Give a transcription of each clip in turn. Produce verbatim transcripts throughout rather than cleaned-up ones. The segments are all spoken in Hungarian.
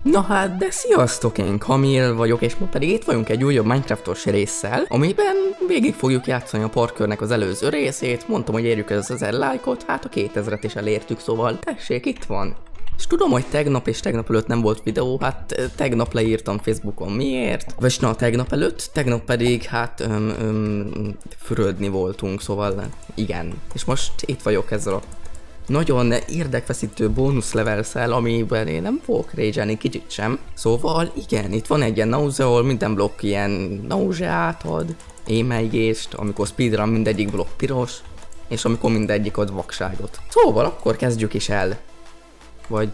Na hát, de sziasztok, én Kamil vagyok, és ma pedig itt vagyunk egy újabb Minecraftos résszel, amiben végig fogjuk játszani a parkörnek az előző részét. Mondtam, hogy érjük az ezer lájkot, hát a kétezret is elértük, szóval tessék, itt van. És tudom, hogy tegnap és tegnap előtt nem volt videó, hát tegnap leírtam Facebookon miért, vagy na tegnap előtt, tegnap pedig hát öm, öm, fürödni voltunk, szóval igen. És most itt vagyok ezzel a nagyon érdekfeszítő bónusz levelszel, amiben én nem fogok rage-elni kicsit sem. Szóval igen, itt van egy ilyen nausea, ahol minden blokk ilyen nauseát ad, émelygést, amikor speedrun mindegyik blokk piros, és amikor mindegyik ad vakságot. Szóval akkor kezdjük is el. Vagy...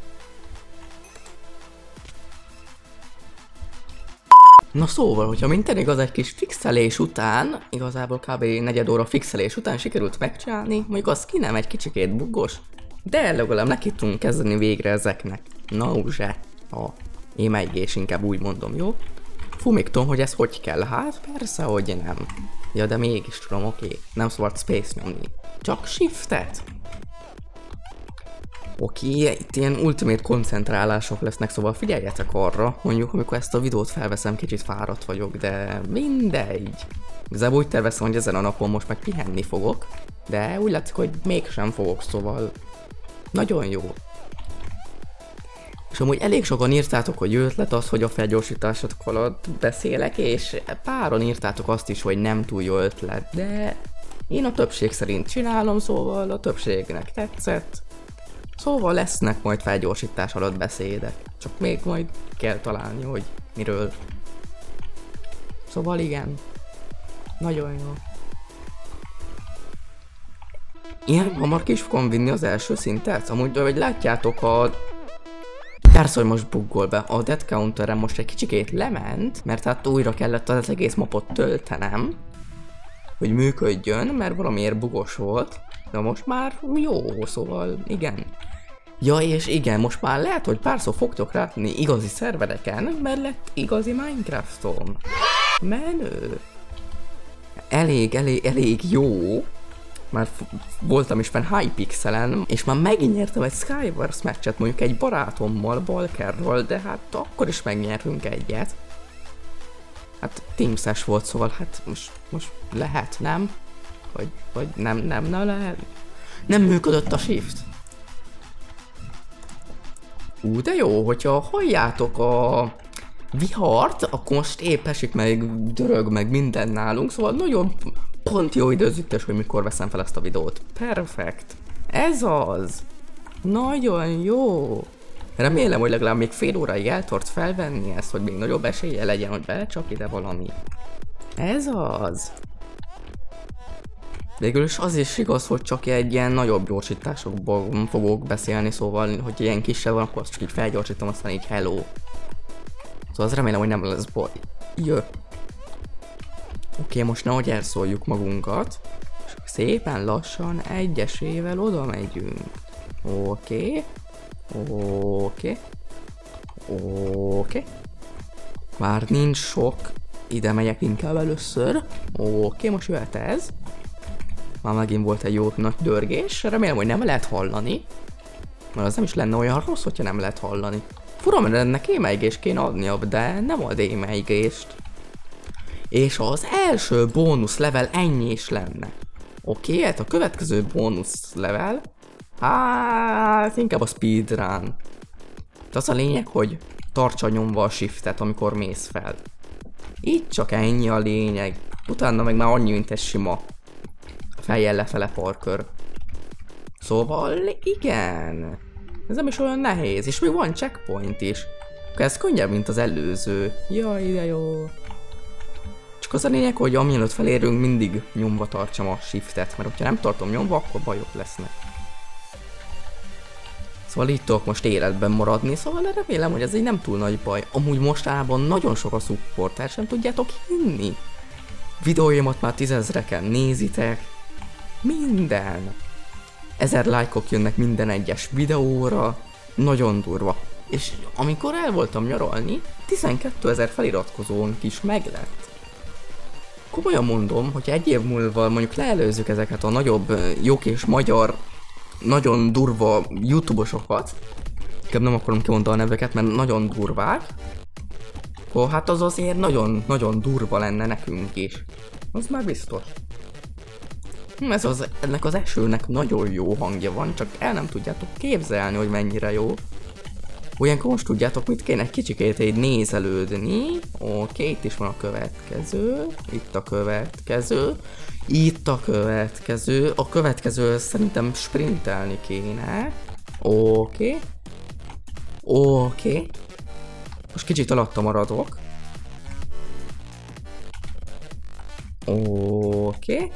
Na szóval, hogyha minden igaz, egy kis fixelés után, igazából kb. Negyed óra fixelés után sikerült megcsinálni, mondjuk a skinem egy kicsikét buggos, de legalább neki tudunk kezdeni végre ezeknek. Nausea, a émelygés, inkább úgy mondom, jó? Fú, még tudom, hogy ez hogy kell, hát persze, hogy nem. Ja, de mégis tudom, oké, okay. Nem szabad space nyomni. Csak shiftet. Oké, okay, itt ilyen ultimate koncentrálások lesznek, szóval figyeljetek arra, mondjuk amikor ezt a videót felveszem, kicsit fáradt vagyok, de mindegy. Igazából úgy tervezem, hogy ezen a napon most meg pihenni fogok, de úgy látszik, hogy mégsem fogok, szóval nagyon jó. És amúgy elég sokan írtátok, hogy jó ötlet az, hogy a felgyorsításotok alatt beszélek, és páron írtátok azt is, hogy nem túl jó ötlet, de én a többség szerint csinálom, szóval a többségnek tetszett. Szóval lesznek majd felgyorsítás alatt beszédek, csak még majd kell találni, hogy miről. Szóval igen, nagyon jó. Ilyen hamar ki is fogom vinni az első szintet, amúgy, hogy látjátok a... Persze, hogy most buggol be, a death counterem most egy kicsikét lement, mert hát újra kellett az egész mapot töltenem, hogy működjön, mert valamiért bugos volt, de most már jó, szóval igen. Ja, és igen, most már lehet, hogy párszor fogtok látni igazi szervereken, mert lett igazi Minecraftom. Menő. Elég, elég, elég jó. Már voltam is fenn Hypixelen, és már megnyertem egy Skywars meccset, mondjuk egy barátommal, Balkerről, de hát akkor is megnyertünk egyet. Hát teamses volt, szóval hát most, most lehet, nem? Vagy, vagy nem, nem, nem lehet? Nem működött a shift. Ú, de jó, hogyha halljátok a vihart, akkor most épp esik meg, dörög meg minden nálunk, szóval nagyon pont jó időzítés, hogy mikor veszem fel ezt a videót. Perfekt. Ez az. Nagyon jó. Remélem, hogy legalább még fél óráig el tudsz felvenni ezt, hogy még nagyobb esélye legyen, hogy belecsap ide valami. Ez az. Végül is az is igaz, hogy csak egy ilyen nagyobb gyorsításokból fogok beszélni, szóval, hogy ilyen kisebb van, akkor azt csak így felgyorsítom, aztán így hello. Szóval az remélem, hogy nem lesz baj. Jö. Oké, okay, most nehogy elszóljuk magunkat. És szépen lassan egyesével oda megyünk. Oké. Okay. Oké. Okay. Oké. Okay. Már nincs sok. Ide megyek inkább először. Oké, okay, most jöhet ez. Már megint volt egy jó nagy dörgés, remélem, hogy nem lehet hallani. Mert az nem is lenne olyan rossz, hogyha nem lehet hallani. Fura, mert ennek émelygést kéne adnia, de nem ad émelygést. És az első bónusz level ennyi is lenne. Oké, okay, hát a következő bónusz level, hát inkább a speedrun. De az a lényeg, hogy tartsa nyomva a shiftet, amikor mész fel. Így csak ennyi a lényeg. Utána meg már annyi, mint egy sima fejjel lefele parkör. Szóval igen, ez nem is olyan nehéz, és még van checkpoint is. Ez könnyebb, mint az előző. Jaj, de jó. Csak az a lényeg, hogy amielőtt felérünk, mindig nyomva tartsam a shiftet, mert ha nem tartom nyomva, akkor bajok lesznek. Szóval így tudok most életben maradni, szóval remélem, hogy ez így nem túl nagy baj. Amúgy mostában nagyon sok a supporter, sem tudjátok hinni. Videóimat már tízezreken nézitek. Minden. Ezer lájkok jönnek minden egyes videóra. Nagyon durva. És amikor el voltam nyaralni, tizenkétezer feliratkozónk is meglett. Komolyan mondom, hogy egy év múlva mondjuk leelőzzük ezeket a nagyobb, jók és magyar, nagyon durva youtubosokat, inkább nem akarom kimondani a neveket, mert nagyon durvák. Akkor hát az azért nagyon-nagyon durva lenne nekünk is. Az már biztos. Ez az, ennek az esőnek nagyon jó hangja van, csak el nem tudjátok képzelni, hogy mennyire jó. Olyankor most tudjátok, mit kéne egy kicsikét így nézelődni. Oké, itt is van a következő. Itt a következő. Itt a következő. A következő szerintem sprintelni kéne. Oké. Oké. Most kicsit alatta maradok. Oké.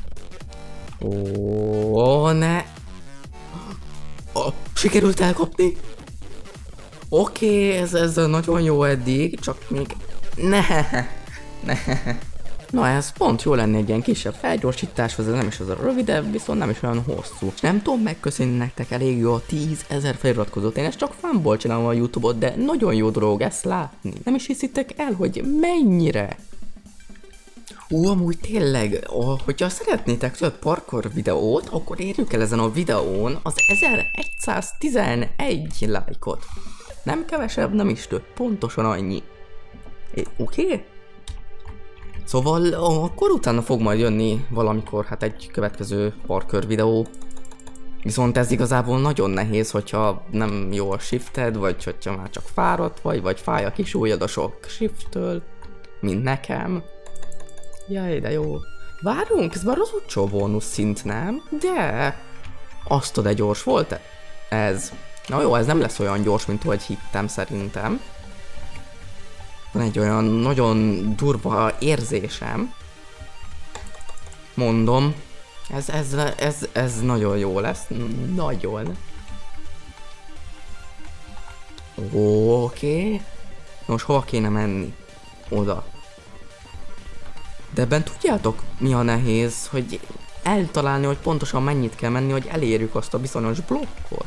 Ó, ne. Oh, sikerült elkapni. Oké, okay, ez, ez nagyon jó eddig, csak még... Ne, ne. Na ez pont jó lenne egy ilyen kisebb felgyorsításhoz, ez nem is az a rövidebb, viszont nem is olyan hosszú. És nem tudom megköszönni nektek elég jó a tízezer feliratkozót, én ezt csak fanból csinálom a YouTube-ot, de nagyon jó dolog ezt látni. Nem is hiszitek el, hogy mennyire. Ó, amúgy tényleg, oh, hogyha szeretnétek több parkour videót, akkor érjük el ezen a videón az ezeregyszáztizenegy lájkot. Nem kevesebb, nem is több, pontosan annyi. Oké? Okay? Szóval akkor utána fog majd jönni valamikor hát egy következő parkour videó. Viszont ez igazából nagyon nehéz, hogyha nem jó a shifted, vagy hogyha már csak fáradt vagy, vagy fáj a kis ujjad a sok shifttől, mint nekem. Jaj, de jó. Várunk, ez már az utcsó bónusz szint, nem? De... Azt de gyors volt-e? Ez. Na jó, ez nem lesz olyan gyors, mint ahogy hittem szerintem. Van egy olyan nagyon durva érzésem. Mondom. Ez, ez, ez, ez nagyon jó lesz. Nagyon. Oké. Okay. Most hova kéne menni? Oda. De ebben tudjátok, mi a nehéz, hogy eltalálni, hogy pontosan mennyit kell menni, hogy elérjük azt a bizonyos blokkot.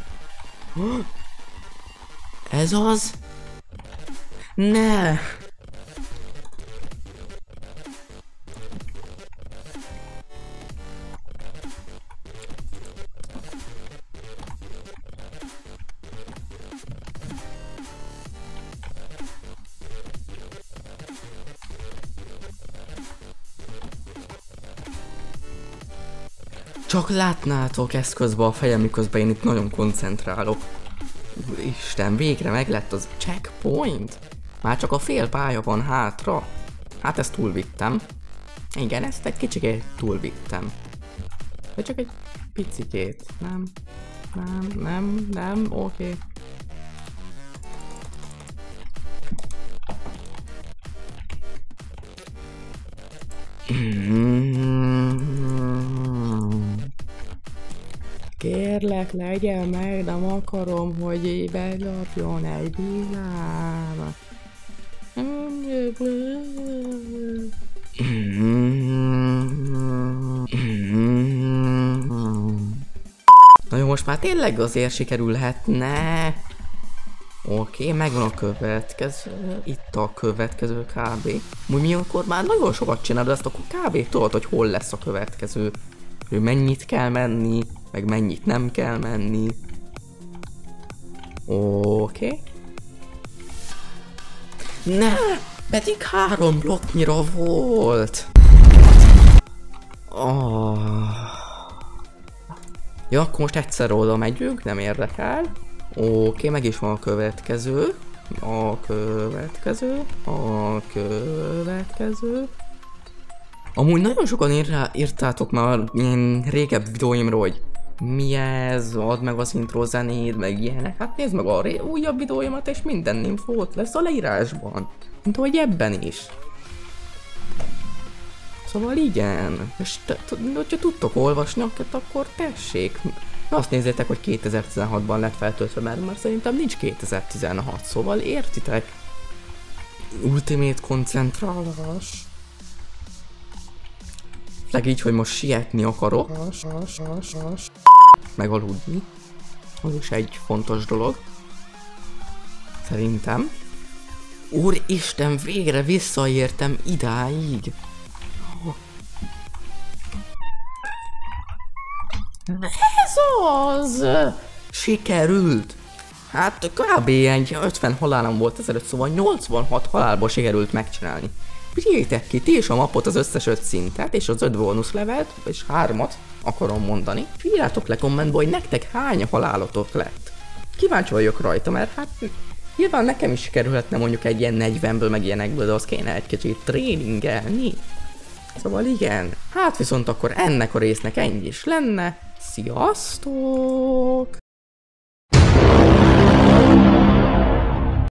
Ez az? Ne! Csak látnátok ezt közben a fejem, miközben én itt nagyon koncentrálok. Isten, végre meg lett az checkpoint. Már csak a fél pálya van hátra. Hát ezt túlvittem. Igen, ezt egy kicsikét túlvittem. De csak egy picikét. Nem, nem, nem, nem, oké. Kérlek, legyen meg, nem akarom, hogy így beglapjon egy villába. Na jó, most már tényleg azért sikerülhetne. Oké, okay, megvan a következő. Itt a következő kb. Úgy mi akkor már nagyon sokat csinálod, ezt akkor kb. Tudod, hogy hol lesz a következő. Hogy mennyit kell menni, meg mennyit nem kell menni. Oké. Okay. Ne! Pedig három blokknyira volt. Oh. Jó, akkor most egyszer oda megyünk, nem érdekel. Oké, okay, meg is van a következő. A következő. A következő. Amúgy nagyon sokan ír, írtátok már ilyen régebb videóimról, hogy mi ez, add meg az intro zenét, meg ilyenek. Hát nézd meg a újabb videóimat, és minden infót lesz a leírásban. Mint ahogy ebben is. Szóval igen. És hogyha tudtok olvasni, akkor tessék. Azt nézzétek, hogy kétezer-tizenhatban lett feltöltve, mert már szerintem nincs kétezer-tizenhat, szóval értitek? Ultimate koncentrálás. Főleg így, hogy most sietni akarok. Meg aludni. Az is egy fontos dolog. Szerintem. Úristen, végre visszaértem idáig. Ez az! Sikerült! Hát kb. Egy ötven halálom volt ezelőtt, szóval nyolcvanhat halálból sikerült megcsinálni. Vigyétek ki, ti is a mapot, az összes öt szintet, és az öt bónusz levelet, és hármat akarom mondani. És írjátok le kommentbe, hogy nektek hány halálotok lett. Kíváncsi vagyok rajta, mert hát nyilván nekem is sikerülhetne mondjuk egy ilyen negyvenből, meg ilyenekből, de az kéne egy kicsit tréningelni. Szóval igen, hát viszont akkor ennek a résznek ennyi is lenne. Sziasztok!